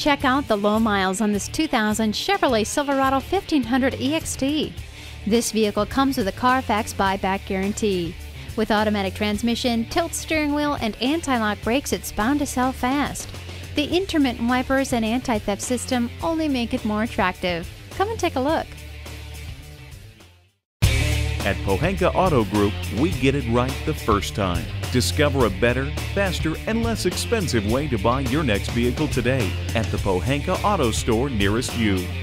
Check out the low miles on this 2000 Chevrolet Silverado 1500 EXT. This vehicle comes with a Carfax buyback guarantee. With automatic transmission, tilt steering wheel, and anti-lock brakes, it's bound to sell fast. The intermittent wipers and anti-theft system only make it more attractive. Come and take a look. At Pohanka Auto Group, we get it right the first time. Discover a better, faster, and less expensive way to buy your next vehicle today at the Pohanka Auto Store nearest you.